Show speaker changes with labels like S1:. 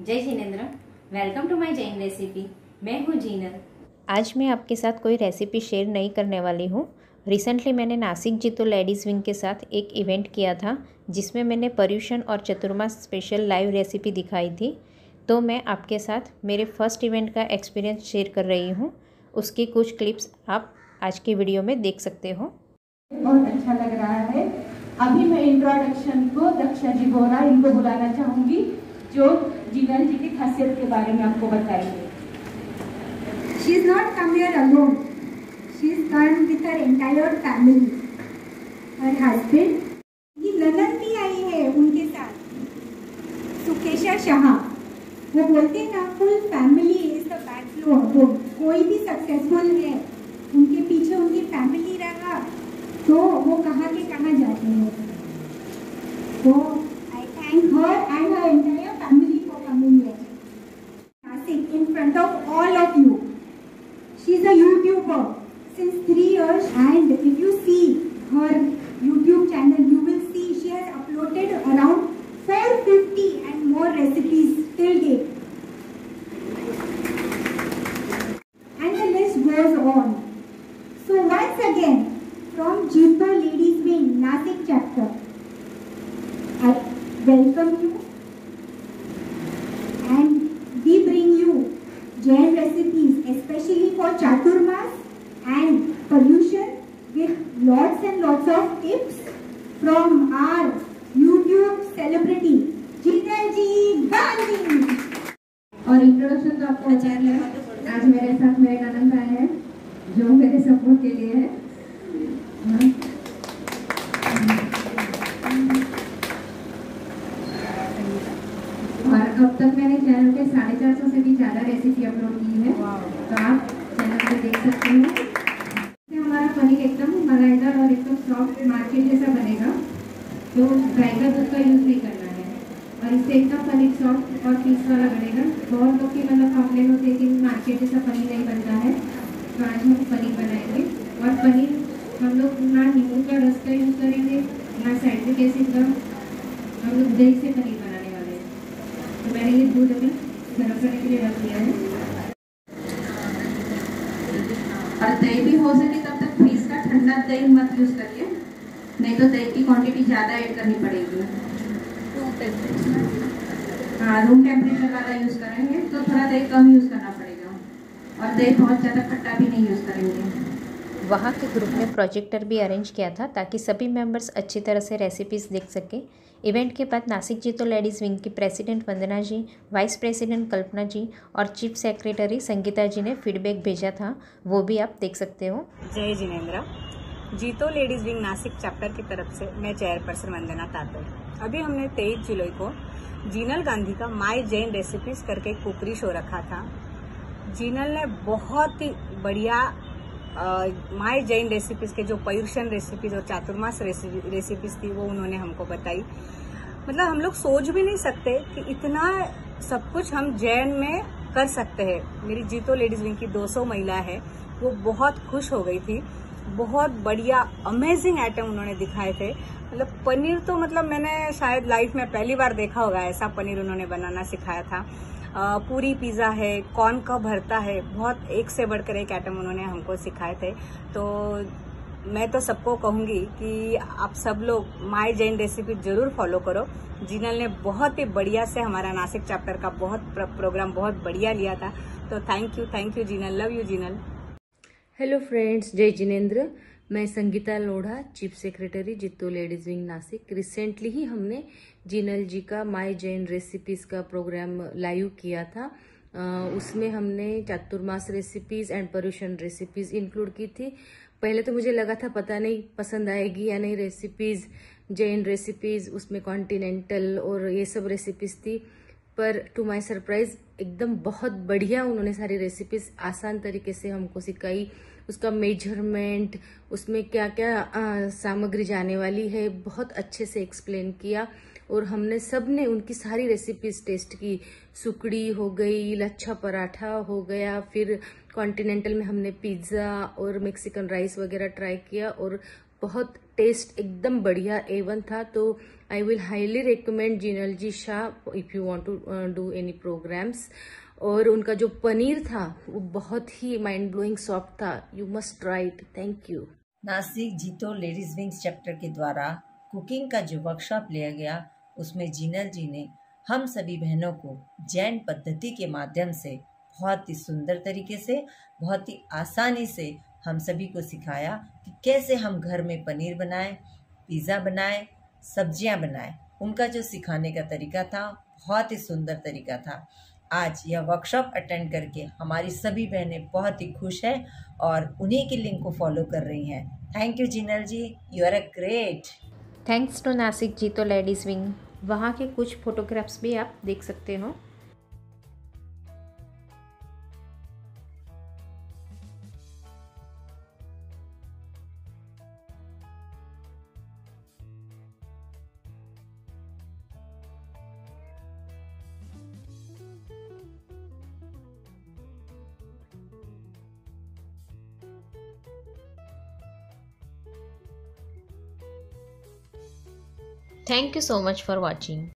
S1: जय जिनेंद्र, welcome to my Jain recipe. मैं हूँ जीनल।
S2: आज मैं आपके साथ कोई रेसिपी शेयर नहीं करने वाली हूँ। रिसेंटली मैंने नासिक जीतो लेडीज़ विंग के साथ एक इवेंट किया था जिसमें मैंने पर्युषण और चतुर्मास स्पेशल लाइव रेसिपी दिखाई थी। तो मैं आपके साथ मेरे फर्स्ट इवेंट का एक्सपीरियंस शेयर कर रही हूँ। उसकी कुछ क्लिप्स आप आज के वीडियो में देख सकते हो।
S3: बहुत अच्छा लग रहा है। अभी मैं इंट्रोडक्शन को दक्षा जी बोरा इनको बुलाना चाहूंगी जो जीनल जी की खासियत के बारे में आपको बताएंगे।
S4: She is not come here alone. She is come with her entire family. Her husband, की ननद भी आई है उनके साथ, सुकेशा शाह। वो बोलते हैं ना, full family is the backbone. वो कोई भी सक्सेसफुल है, उनके पीछे उनकी फैमिली रहा तो वो कहाँ के कहाँ जाते हैं। तो I thank her and her entire family for coming here. Nasik, in front of all of you. She is a YouTuber since 3 years, and if you see her YouTube channel, you will see she has uploaded around 450 and more recipes till date. And the list goes on. So once again, from Jito Ladies Wing, Nasik chapter, I welcome you. And we bring you Jain recipes, especially for Chaturmas and Paryushan, with lots and lots of tips from our YouTube celebrity, Jinal Ji Gandhi.
S3: और introduction तो आपको अच्छा है। आज मेरे साथ मेरे ननद आए हैं जो मेरे सपोर्ट के लिए है। और अब तक मैंने चैनल पे 450 से भी ज़्यादा रेसिपी अपलोड की है। तो आप चैनल पे देख सकते हैं। हमारा पनीर एकदम मलाईदार और एकदम सॉफ्ट मार्केट जैसा बनेगा। तो गाय का दूध का यूज़ नहीं करना है और इससे एकदम पनीर सॉफ्ट और पीस वाला बनेगा। बहुत लोग की मतलब कंप्लेन होती है कि मार्केट जैसा पनीर नहीं बनता है। तो आज हम पनीर बनाएंगे और पनीर हम लोग ना नींबू का रस का यूज़ करेंगे ना साइट्रिक एसिड का। हम लोग दही से पनीर बनाने वाले हैं। तो मैंने ये दूध अभी गर्म करने के लिए रख दिया है। और दही भी हो सके तब तक फ्रीज का ठंडा दही मत यूज़ करिए, नहीं तो दही की क्वांटिटी ज़्यादा ऐड करनी पड़ेगी। हाँ, रूम टेम्परेचर वाला यूज़ करेंगे तो थोड़ा दही कम यूज़ करना पड़ेगा और दही बहुत ज़्यादा खट्टा भी नहीं यूज़ करेंगे।
S2: वहाँ के ग्रुप ने प्रोजेक्टर भी अरेंज किया था ताकि सभी मेंबर्स अच्छी तरह से रेसिपीज़ देख सकें। इवेंट के बाद नासिक जीतो लेडीज़ विंग की president Vandana ji, vice president Kalpana ji और चीफ सेक्रेटरी संगीता जी ने फीडबैक भेजा था, वो भी आप देख सकते हो।
S5: जय जिनेंद्र। जीतो लेडीज़ विंग नासिक चैप्टर की तरफ से मैं चेयरपर्सन वंदना तातल। अभी हमने 23 जुलाई को जीनल गांधी का माय जैन रेसिपीज करके एक कुकरी शो रखा था। जीनल ने बहुत ही बढ़िया माय जैन रेसिपीज के जो पर्युषण रेसिपीज और चातुर्मास रेसिपीज थी वो उन्होंने हमको बताई। मतलब हम लोग सोच भी नहीं सकते कि इतना सब कुछ हम जैन में कर सकते हैं। मेरी जीतो लेडीज विंग की 200 महिला है, वो बहुत खुश हो गई थी। बहुत बढ़िया अमेजिंग आइटम उन्होंने दिखाए थे। मतलब पनीर तो मतलब मैंने शायद लाइफ में पहली बार देखा होगा, ऐसा पनीर उन्होंने बनाना सिखाया था। पूरी पिज़्ज़ा है, कॉर्न का भरता है, बहुत एक से बढ़कर एक आइटम उन्होंने हमको सिखाए थे। तो मैं तो सबको कहूँगी कि आप सब लोग माय जैन रेसिपी जरूर फॉलो करो। जीनल ने बहुत ही बढ़िया से हमारा नासिक चैप्टर का प्रोग्राम बहुत बढ़िया लिया था। तो thank you Jinal, love you Jinal.
S6: Hello friends, जय जिनेंद्र। मैं Sangeeta Lodha, chief secretary JITO ladies wing Nashik. Recently ही हमने जीनल जी का माय जैन रेसिपीज का प्रोग्राम लाइव किया था। उसमें हमने Chaturmas recipes and Paryushan recipes include की थी। पहले तो मुझे लगा था पता नहीं पसंद आएगी या नहीं रेसिपीज, जैन रेसिपीज, उसमें कॉन्टिनेंटल और ये सब रेसिपीज थी। पर टू माय सरप्राइज एकदम बहुत बढ़िया उन्होंने सारी रेसिपीज आसान तरीके से हमको सिखाई। उसका मेजरमेंट, उसमें क्या क्या सामग्री जाने वाली है, बहुत अच्छे से एक्सप्लेन किया। और हमने सब ने उनकी सारी रेसिपीज टेस्ट की। सुकड़ी हो गई, लच्छा पराठा हो गया, फिर कॉन्टिनेंटल में हमने पिज्ज़ा और मेक्सिकन राइस वगैरह ट्राई किया और बहुत टेस्ट एकदम बढ़िया A1 था। तो I will highly recommend Jinalji Shah if you want to do any programs. और उनका जो पनीर था वो बहुत ही माइंड ब्लोइंग सॉफ्ट था. You must try it. Thank you.
S7: Nashik JITO ladies wings chapter के द्वारा कुकिंग का जो वर्कशॉप लिया गया उसमें जिनल जी ने हम सभी बहनों को जैन पद्धति के माध्यम से बहुत ही सुंदर तरीके से, बहुत ही आसानी से हम सभी को सिखाया कि कैसे हम घर में पनीर बनाएं, पिज़्ज़ा बनाएं, सब्जियां बनाएं. उनका जो सिखाने का तरीका था बहुत ही सुंदर तरीका था. आज यह वर्कशॉप अटेंड करके हमारी सभी बहनें बहुत ही खुश हैं और उन्हीं की लिंक को फॉलो कर रही हैं. Thank you Jinal ji, you are a great.
S2: Thanks to Nashik JITO ladies wing. वहाँ के कुछ फोटोग्राफ्स भी आप देख सकते हो. Thank you so much for watching.